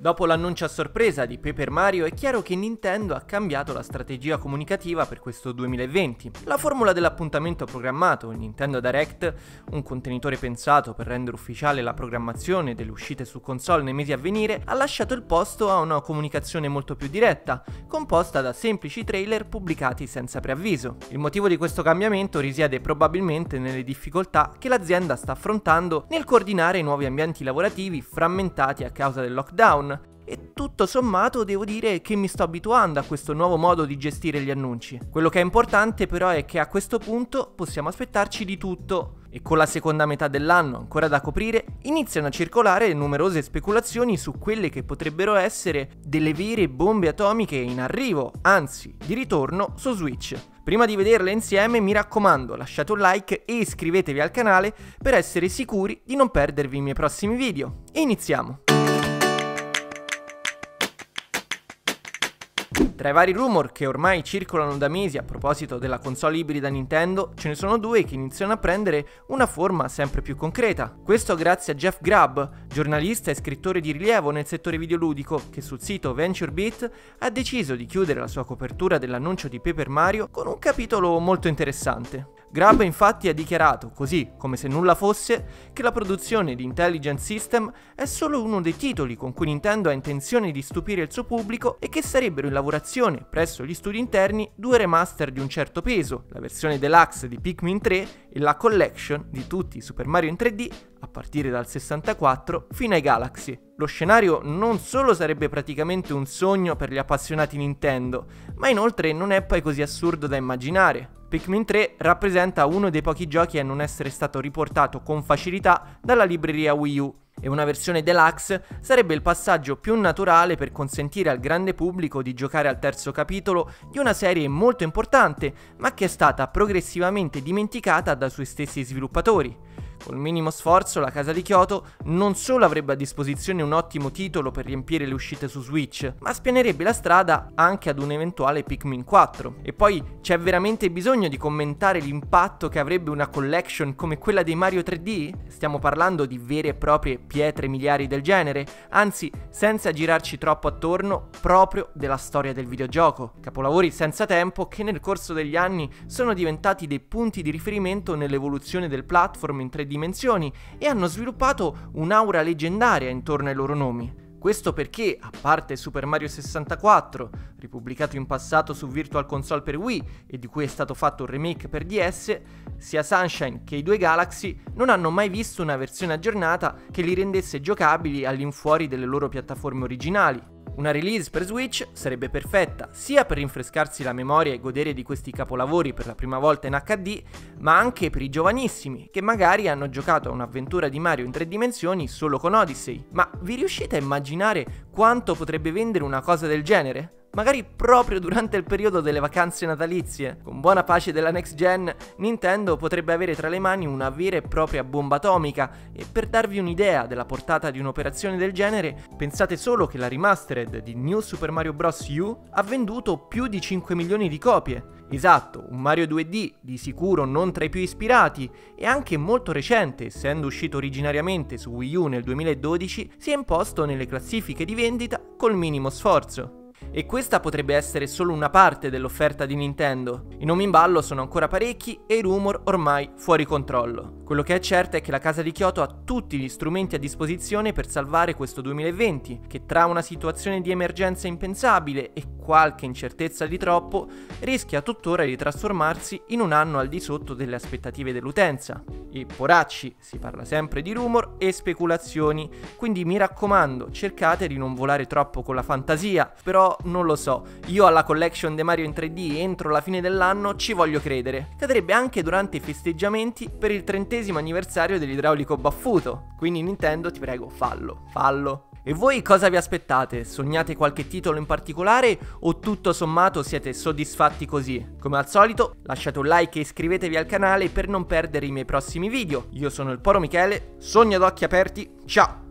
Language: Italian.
Dopo l'annuncio a sorpresa di Paper Mario è chiaro che Nintendo ha cambiato la strategia comunicativa per questo 2020. La formula dell'appuntamento programmato, il Nintendo Direct, un contenitore pensato per rendere ufficiale la programmazione delle uscite su console nei mesi a venire, ha lasciato il posto a una comunicazione molto più diretta, composta da semplici trailer pubblicati senza preavviso. Il motivo di questo cambiamento risiede probabilmente nelle difficoltà che l'azienda sta affrontando nel coordinare i nuovi ambienti lavorativi frammentati a causa del lockdown. E tutto sommato devo dire che mi sto abituando a questo nuovo modo di gestire gli annunci. Quello che è importante però è che a questo punto possiamo aspettarci di tutto. E con la seconda metà dell'anno ancora da coprire, iniziano a circolare numerose speculazioni su quelle che potrebbero essere delle vere bombe atomiche in arrivo, anzi, di ritorno su Switch. Prima di vederle insieme, mi raccomando, lasciate un like e iscrivetevi al canale per essere sicuri di non perdervi i miei prossimi video. E iniziamo! Tra i vari rumor che ormai circolano da mesi a proposito della console ibrida Nintendo, ce ne sono due che iniziano a prendere una forma sempre più concreta. Questo grazie a Jeff Grubb, giornalista e scrittore di rilievo nel settore videoludico, che sul sito VentureBeat ha deciso di chiudere la sua copertura dell'annuncio di Paper Mario con un capitolo molto interessante. Grubb infatti ha dichiarato, così come se nulla fosse, che la produzione di Intelligent System è solo uno dei titoli con cui Nintendo ha intenzione di stupire il suo pubblico e che sarebbero in lavorazione presso gli studi interni due remaster di un certo peso, la versione deluxe di Pikmin 3 e la collection di tutti i Super Mario in 3D a partire dal 64 fino ai Galaxy. Lo scenario non solo sarebbe praticamente un sogno per gli appassionati Nintendo, ma inoltre non è poi così assurdo da immaginare. Pikmin 3 rappresenta uno dei pochi giochi a non essere stato riportato con facilità dalla libreria Wii U, e una versione deluxe sarebbe il passaggio più naturale per consentire al grande pubblico di giocare al terzo capitolo di una serie molto importante, ma che è stata progressivamente dimenticata dai suoi stessi sviluppatori. Col minimo sforzo la casa di Kyoto non solo avrebbe a disposizione un ottimo titolo per riempire le uscite su Switch, ma spianerebbe la strada anche ad un eventuale Pikmin 4. E poi c'è veramente bisogno di commentare l'impatto che avrebbe una collection come quella dei Mario 3D? Stiamo parlando di vere e proprie pietre miliari del genere, anzi, senza girarci troppo attorno, proprio della storia del videogioco. Capolavori senza tempo che nel corso degli anni sono diventati dei punti di riferimento nell'evoluzione del platform in 3 dimensioni e hanno sviluppato un'aura leggendaria intorno ai loro nomi. Questo perché, a parte Super Mario 64, ripubblicato in passato su Virtual Console per Wii e di cui è stato fatto un remake per DS, sia Sunshine che i due Galaxy non hanno mai visto una versione aggiornata che li rendesse giocabili all'infuori delle loro piattaforme originali. Una release per Switch sarebbe perfetta sia per rinfrescarsi la memoria e godere di questi capolavori per la prima volta in HD, ma anche per i giovanissimi che magari hanno giocato a un'avventura di Mario in 3 dimensioni solo con Odyssey. Ma vi riuscite a immaginare quanto potrebbe vendere una cosa del genere? Magari proprio durante il periodo delle vacanze natalizie. Con buona pace della next gen, Nintendo potrebbe avere tra le mani una vera e propria bomba atomica, e per darvi un'idea della portata di un'operazione del genere, pensate solo che la remastered di New Super Mario Bros. U ha venduto più di 5 milioni di copie. Esatto, un Mario 2D di sicuro non tra i più ispirati e anche molto recente, essendo uscito originariamente su Wii U nel 2012, si è imposto nelle classifiche di vendita col minimo sforzo. E questa potrebbe essere solo una parte dell'offerta di Nintendo. I nomi in ballo sono ancora parecchi e i rumor ormai fuori controllo. Quello che è certo è che la casa di Kyoto ha tutti gli strumenti a disposizione per salvare questo 2020, che tra una situazione di emergenza impensabile e qualche incertezza di troppo, rischia tuttora di trasformarsi in un anno al di sotto delle aspettative dell'utenza. E poracci, si parla sempre di rumor e speculazioni, quindi mi raccomando, cercate di non volare troppo con la fantasia, però non lo so, io alla collection dei Mario in 3D entro la fine dell'anno ci voglio credere. Cadrebbe anche durante i festeggiamenti per il 30° anniversario dell'idraulico baffuto, quindi Nintendo ti prego fallo. E voi cosa vi aspettate? Sognate qualche titolo in particolare o tutto sommato siete soddisfatti così? Come al solito lasciate un like e iscrivetevi al canale per non perdere i miei prossimi video. Io sono il Poro Michele, sogno ad occhi aperti, ciao!